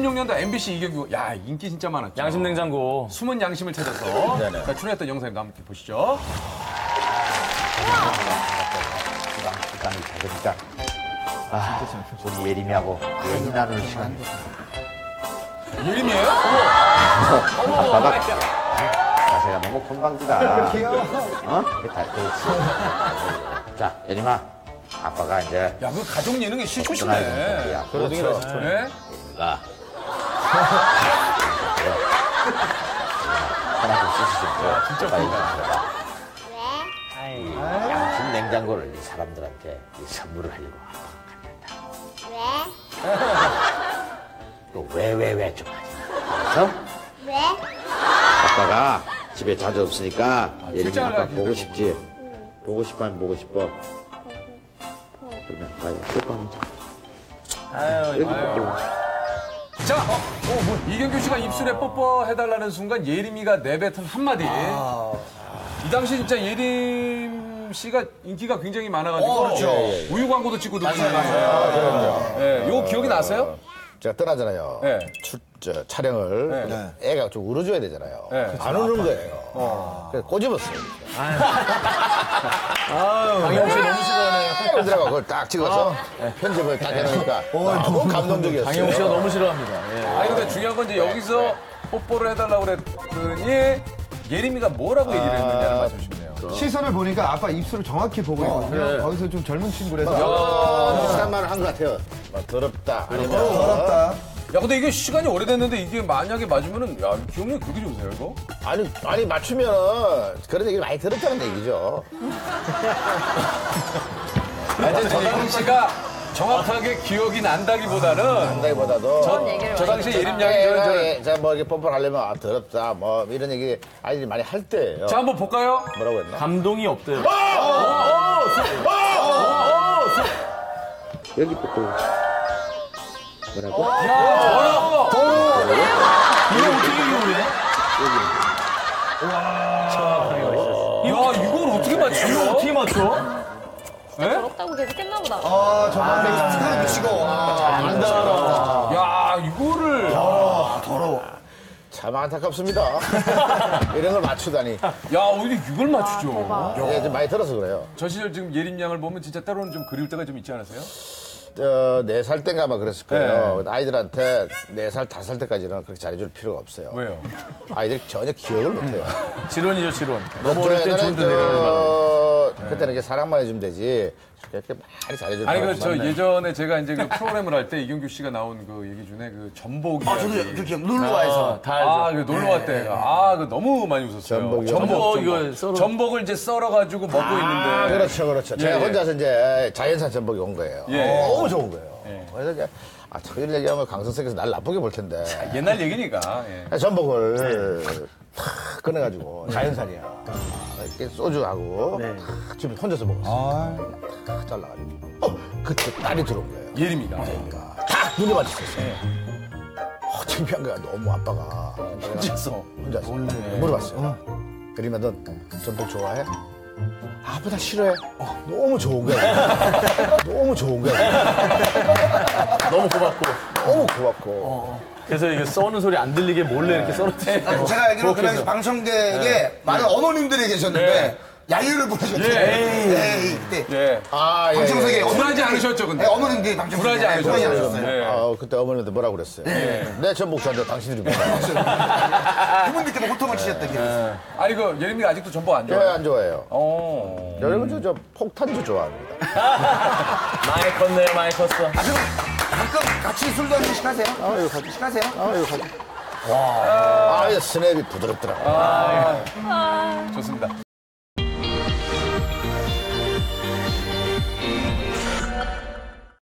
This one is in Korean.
2006년도 MBC 이경규. 야, 인기 진짜 많았죠. 양심 냉장고. 숨은 양심을 찾아서 자, 출연했던 영상도 함께 보시죠. 시간이 작으니까 우리 예림이하고 얘기 나눌 시간. 예림이에요? 아빠가 자세가 너무 건방지다. 어? 자, 예림아, 아빠가 이제 야, 그 가족 예능에 실추시네. 야, 그렇죠. 네? 예림이가 하나 좀 쓰시죠. 진짜 빨리 그런가. 양심 냉장고를 이 사람들한테 이 선물을 하려고 아빠가 간다. 왜 좀 하지? 어? 왜? 아빠가 집에 자주 없으니까 예림이 출장을 아빠 가기 보고 때문에. 싶지? 보고 싶어 하면 보고 싶어? 그러면 빨리 뽀뽀하면 아유, 뽀뽀. 자, 이경규 씨가 입술에 뽀뽀해달라는 순간 예림이가 내뱉은 한마디. 이 당시 진짜 예림 씨가 인기가 굉장히 많아가지고. 그렇죠. 우유 광고도 찍고 그러는요. 네, 요거 기억이 나세요? 제가 떠나잖아요. 네. 촬영을. 네. 애가 좀 울어줘야 되잖아요. 네. 안 우는 거예요. 그래서 꼬집었어요. 강영 씨 너무 싫어하네요. 그러더라고 그걸 딱 찍어서 편집을 딱 해놓으니까 너무 감동적이었어요. 강영 씨가 너무 싫어합니다. 예. 아니, 근데 중요한 건 이제 여기서 뽀뽀를 해달라고 그랬더니 예림이가 뭐라고 얘기를 했느냐는 말씀 주시네요. 시선을 보니까 아빠 입술을 정확히 보고 있거든요. 거기서 좀 젊은 친구라서. 비슷한 말을 한 것 같아요. 막 더럽다. 아니면 더럽다. 야, 근데 이게 시간이 오래됐는데 이게 만약에 맞으면은, 야, 기억력이 그렇게 좋으세요, 이거? 아니 맞추면 그런 얘기를 많이 들었다는 얘기죠. 이제 예림 씨가 정확하게 기억이 난다기보다는 한다기보다도 저 당시 예림 양이 저는 자뭐 이렇게 뽀뽀를 하려면 더럽다 뭐 이런 얘기 아이들이 많이 할 때예요. 자, 한번 볼까요? 뭐라고 했나? 감동이 없대요. 여기 뽀뽀. 뭐라고? 이거 어떻게 기억해? 야, 이걸 어떻게 맞추죠? 어떻게 맞춰? 더럽다고 계속 했나 보다. 정말 멕시카는 미치고. 야, 이거를. 참 안타깝습니다. 이런 걸 맞추다니. 야, 어떻게 이걸 맞추죠? 예, 좀 많이 들어서 그래요. 저 시절 지금 예림 양을 보면 진짜 때로는 좀 그리울 때가 좀 있지 않으세요? 4살 때인가 아마 그랬을 거예요. 아이들한테 4살, 5살 때까지는 그렇게 잘해줄 필요가 없어요. 왜요? 아이들이 전혀 기억을 못해요. 지론이죠, 지론. 너무 어릴 때 좋은데 내려오는 그때는 이렇게 사랑만 해주면 되지. 그렇게 많이 잘해줄 아니, 필요가 그, 저 없네. 예전에 제가 이제 그 프로그램을 할 때 이경규 씨가 나온 그 얘기 중에 그 전복. 저도 이렇게 놀러와서. 다 알죠. 아, 그 놀러 왔 때. 아, 그 너무 많이 웃었어요. 전복이요? 전복 이거 썰어. 전복을 이제 썰어가지고 먹고 있는데. 그렇죠. 제가 예. 혼자서 이제 자연산 전복이 온 거예요. 예. 너무 좋은 거예요. 그래서 이제 저런 얘기하면 강선생께서 날 나쁘게 볼 텐데. 옛날 얘기니까. 예. 전복을 탁 꺼내가지고 자연산이야. 이렇게 소주하고 탁 집에 혼자서 먹었어요. 탁 잘라가지고. 그때 딸이 들어온 거예요. 예림이가. 딱 눈에 맞췄었어요. 창피한 거야. 너무 아빠가. 혼자서. 혼자서. 물어봤어요. 그러면 너 전복 좋아해? 아빠 싫어해. 너무 좋은 거야. 너무 좋은 거야. 너무 고맙고. 너무 고맙고. 그래서 이게 써는 소리 안 들리게 몰래 이렇게 썰어대요. 제가 알기로 그 당시 방청객에 많은 어머님들이 계셨는데 야유를 부르셨죠. 에이, 그때. 예. 방청석에 굴하지 않으셨죠, 근데? 어머님들이 방청석에 굴하지 굴하지 않으셨어요. 않으셨어요. 예. 그때 어머니한테 뭐라고 그랬어요? 내 전복 좋아하는데 당신들이 뭐야? 그분들께 호통을 치셨던 게 있어요. 아니, 그 예림이가 아직도 전복 안 좋아요, 좋아해요? 안 좋아해요? 어. 여러분, 저 폭탄주 좋아합니다. 많이 컸네요, 많이 컸어. 가끔 같이 술도 한 잔씩 하세요? 식하세요? 스냅이 부드럽더라고요.